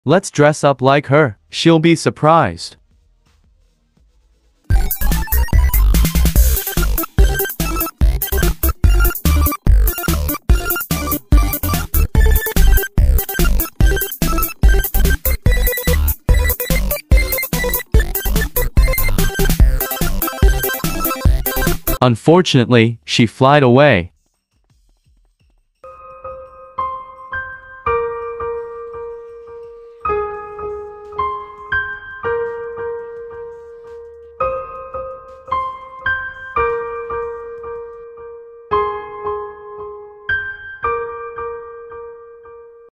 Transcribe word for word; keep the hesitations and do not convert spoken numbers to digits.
Let's dress up like her. She'll be surprised. Unfortunately, she flied away.